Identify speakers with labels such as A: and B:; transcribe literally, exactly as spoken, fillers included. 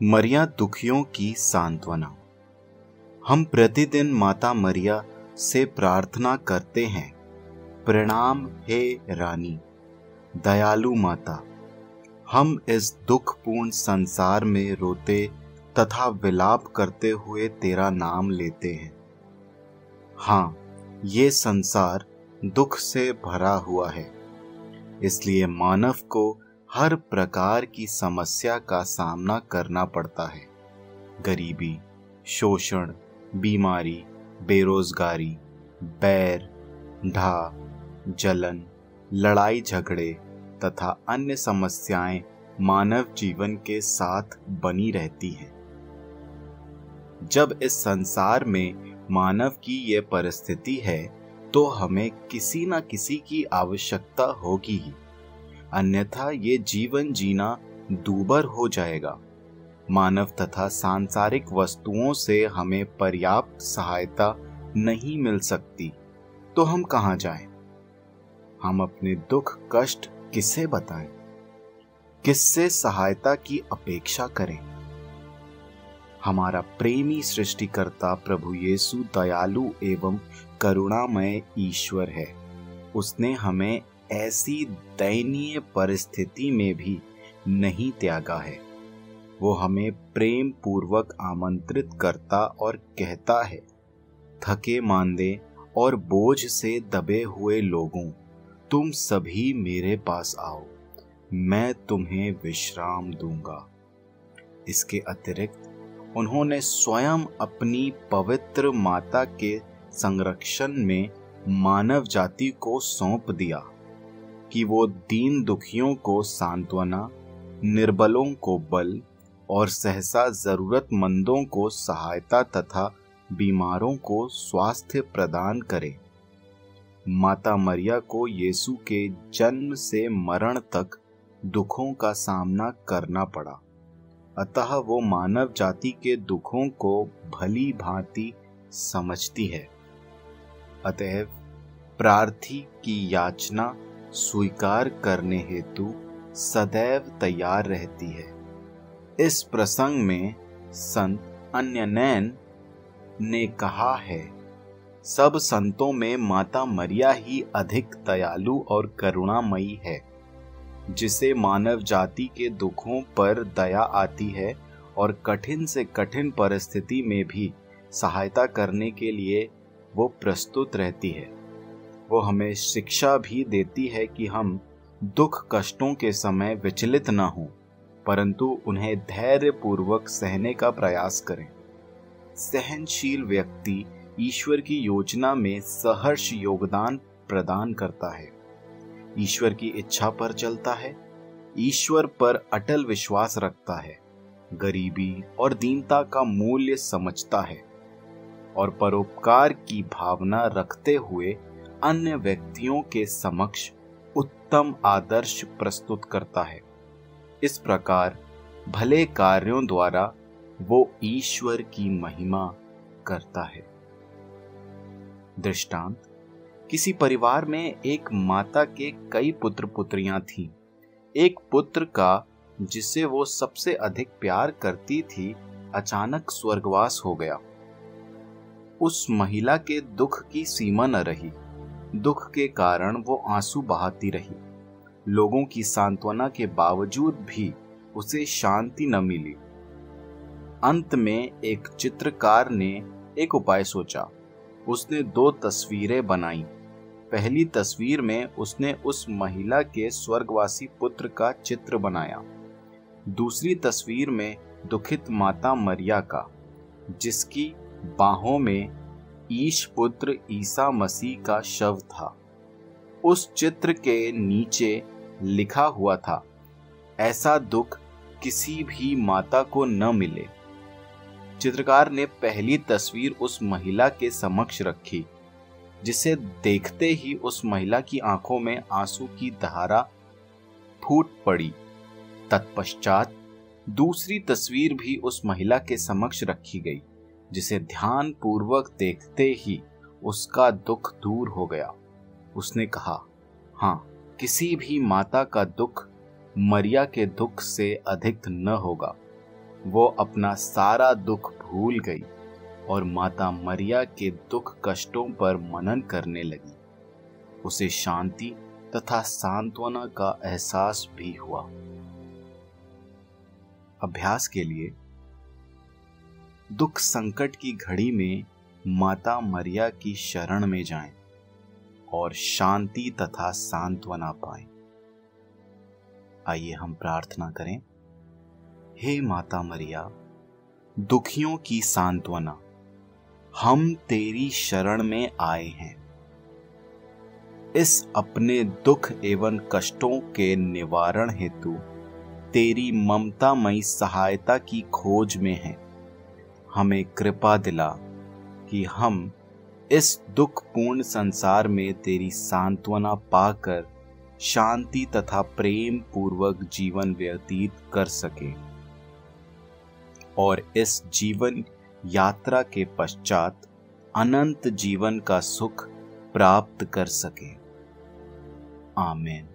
A: मरिया दुखियों की सांत्वना। हम प्रतिदिन माता मरिया से प्रार्थना करते हैं, प्रणाम हे रानी, दयालु माता। हम इस दुखपूर्ण संसार में रोते तथा विलाप करते हुए तेरा नाम लेते हैं। हाँ, ये संसार दुख से भरा हुआ है, इसलिए मानव को हर प्रकार की समस्या का सामना करना पड़ता है। गरीबी, शोषण, बीमारी, बेरोजगारी, बैर, ढा, जलन, लड़ाई झगड़े तथा अन्य समस्याएं मानव जीवन के साथ बनी रहती हैं। जब इस संसार में मानव की ये परिस्थिति है, तो हमें किसी न किसी की आवश्यकता होगी ही, अन्यथा ये जीवन जीना दूभर हो जाएगा। मानव तथा सांसारिक वस्तुओं से हमें पर्याप्त सहायता नहीं मिल सकती, तो हम कहाँ जाएं? हम अपने दुख कष्ट किसे बताएं? किससे सहायता की अपेक्षा करें? हमारा प्रेमी सृष्टिकर्ता प्रभु यीशु दयालु एवं करुणामय ईश्वर है। उसने हमें ऐसी दयनीय परिस्थिति में भी नहीं त्यागा है। वो हमें प्रेम पूर्वक आमंत्रित करता और कहता है, थके मांदे और बोझ से दबे हुए लोगों, तुम सभी मेरे पास आओ, मैं तुम्हें विश्राम दूंगा। इसके अतिरिक्त उन्होंने स्वयं अपनी पवित्र माता के संरक्षण में मानव जाति को सौंप दिया कि वो दीन दुखियों को सांत्वना, निर्बलों को बल और सहसा जरूरतमंदों को सहायता तथा बीमारों को स्वास्थ्य प्रदान करे। माता मरिया को यीशु के जन्म से मरण तक दुखों का सामना करना पड़ा, अतः वो मानव जाति के दुखों को भली भांति समझती है। अतएव प्रार्थी की याचना स्वीकार करने हेतु सदैव तैयार रहती है। इस प्रसंग में संत अन्यनैन ने कहा है, सब संतों में माता मरिया ही अधिक दयालु और करुणामयी है, जिसे मानव जाति के दुखों पर दया आती है और कठिन से कठिन परिस्थिति में भी सहायता करने के लिए वो प्रस्तुत रहती है। वो हमें शिक्षा भी देती है कि हम दुख कष्टों के समय विचलित न हों, परंतु उन्हें धैर्य पूर्वक सहने का प्रयास करें। सहनशील व्यक्ति ईश्वर की योजना में सहर्ष योगदान प्रदान करता है, ईश्वर की इच्छा पर चलता है, ईश्वर पर अटल विश्वास रखता है, गरीबी और दीनता का मूल्य समझता है और परोपकार की भावना रखते हुए अन्य व्यक्तियों के समक्ष उत्तम आदर्श प्रस्तुत करता है। इस प्रकार भले कार्यों द्वारा वो ईश्वर की महिमा करता है। दृष्टांत: किसी परिवार में एक माता के कई पुत्र पुत्रियां थीं। एक पुत्र का, जिसे वो सबसे अधिक प्यार करती थी, अचानक स्वर्गवास हो गया। उस महिला के दुख की सीमा न रही। दुख के कारण वो आंसू बहाती रही। लोगों की सांत्वना के बावजूद भी उसे शांति न मिली। अंत में एक चित्रकार ने एक उपाय सोचा। उसने दो तस्वीरें बनाई। पहली तस्वीर में उसने उस महिला के स्वर्गवासी पुत्र का चित्र बनाया। दूसरी तस्वीर में दुखित माता मरिया का, जिसकी बाहों में ईश पुत्र ईसा मसीह का शव था। उस चित्र के नीचे लिखा हुआ था, ऐसा दुख किसी भी माता को न मिले। चित्रकार ने पहली तस्वीर उस महिला के समक्ष रखी, जिसे देखते ही उस महिला की आंखों में आंसू की धारा फूट पड़ी। तत्पश्चात दूसरी तस्वीर भी उस महिला के समक्ष रखी गई, जिसे ध्यान पूर्वक देखते ही उसका दुख दूर हो गया। उसने कहा, हाँ, किसी भी माता का दुख मरिया के दुख से अधिक न होगा। वो अपना सारा दुख भूल गई और माता मरिया के दुख कष्टों पर मनन करने लगी। उसे शांति तथा सांत्वना का एहसास भी हुआ। अभ्यास के लिए दुख संकट की घड़ी में माता मरिया की शरण में जाएं और शांति तथा सांत्वना पाएं। आइए हम प्रार्थना करें। हे माता मरिया, दुखियों की सांत्वना, हम तेरी शरण में आए हैं। इस अपने दुख एवं कष्टों के निवारण हेतु तेरी ममतामयी सहायता की खोज में हैं। हमें कृपा दिला कि हम इस दुखपूर्ण संसार में तेरी सांत्वना पाकर शांति तथा प्रेम पूर्वक जीवन व्यतीत कर सकें और इस जीवन यात्रा के पश्चात अनंत जीवन का सुख प्राप्त कर सकें। आमीन।